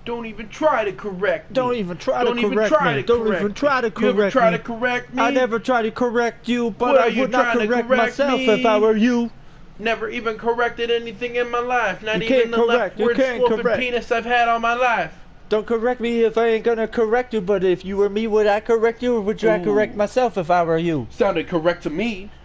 Don't even try to correct me. Don't even try to correct me. Don't even try to correct me. You ever try to correct me? I never try to correct you, but I would not correct myself if I were you. Never even corrected anything in my life. Not You even can't the correct. You leftward can't sloping correct. penis I've had all my life. Don't correct me if I ain't gonna correct you, but if you were me, would I correct you, or would I correct myself if I were you? Sounded correct to me.